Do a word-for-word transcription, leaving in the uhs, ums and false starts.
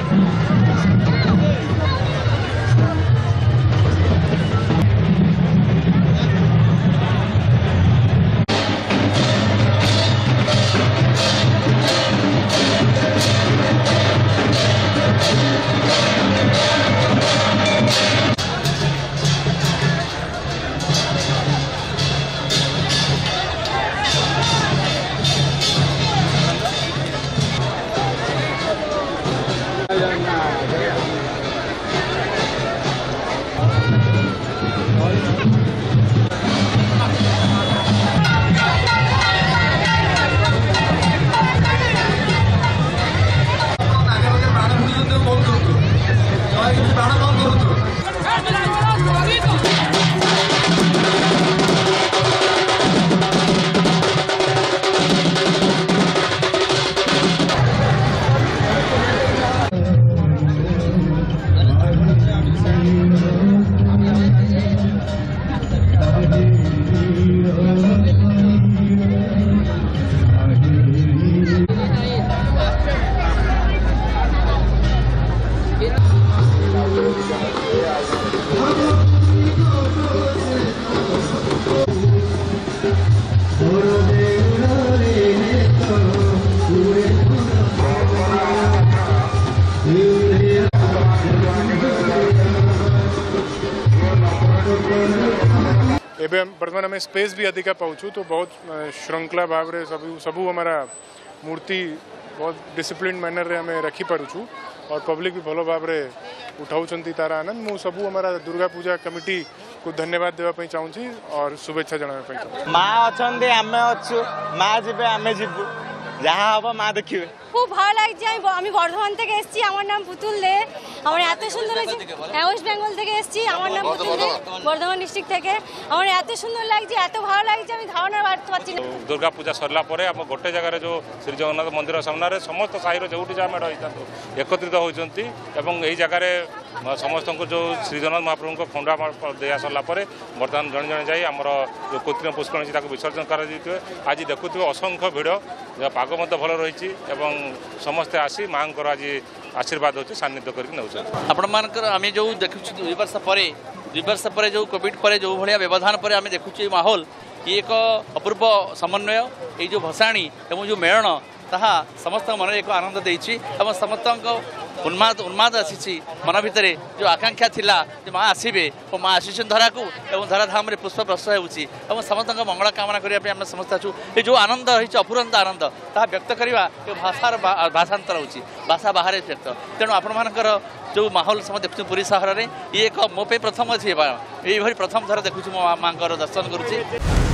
एवं वर्तमान आम स्पेस भी अधिका पाचु तो बहुत श्रृंखला भाव में सब सबू हमारा मूर्ति बहुत डिसिप्लिन मैनर रे हमें रखी पारुछु और पब्लिक भी भलो भाव में उठाउछंती तार आनंद मु सबू हमारा दुर्गा पूजा कमिटी को धन्यवाद देवाई चाहूँगी और शुभेच्छा जनाई माँ अच्छे आम अच्छु माँ जीवे आम जीवु जहाँ हम माँ देखिए खूब ভালো লাগছে। আমি আমি বর্ধমান থেকে এসেছি, আমার নাম পুতুল দে। আমার এত সুন্দর লাগছে, ওয়েস্ট বেঙ্গল থেকে এসেছি, আমার নাম পুতুল দে, বর্ধমান ডিস্ট্রিক্ট থেকে। আমার এত সুন্দর লাগছে, এত ভালো লাগছে, আমি ধারণা করতে পারছি না। দুর্গা পূজা সরলা পরে আম গোটে জায়গায় যে শ্রী জগন্নাথ মন্দির সামনে সমস্ত সাহির যেটি যা মেড় হয়েছে একত্রিত হয়েছেন এবং এই জায়গায় সমস্ত যে শ্রী জগন্নাথ মহাপ্রভু খন্ডা দেয়া সরলা পরে বর্তমান জনে জনে যাই আমার যে কৃত্রিম পুষ্করণী তাকে বিসর্জন করা আজ দেখুবে অসংখ্য ভিড় পাগ মধ্যে ভালো রয়েছে এবং समस्ते आसी माँ आज आशीर्वाद होची सान्निध्य करके नउछ आपण मानकर आमे जो देखु दुई वर्ष परे दुई वर्ष परे जो कोविड परे जो भलिया व्यवधान परे आमे देखु माहौल ये एक अपूर्व समन्वय ये जो भसाणी एवं जो मेलन ताहा समस्त मन एक आनंद देछि एवं समस्त उन्माद उन्माद आसी मन भितर जो आकांक्षा थिला जो माँ आसबे और माँ आसी धरा को एवं धराधाम में पुष्प प्रस होची एवं समस्त मंगल कामना करने आम समस्त अच्छु ये जो आनंद रही अपुरंत आनंद ताहा व्यक्त करवा भाषार भाषांतर होची भाषा बाहर व्यक्त तेणु आपण मानकर जो माहौल समझ देखु पुरी सहर में ये एक मो पे प्रथम अच्छी ये प्रथम थर देखुँ मो माँ दर्शन करुँची।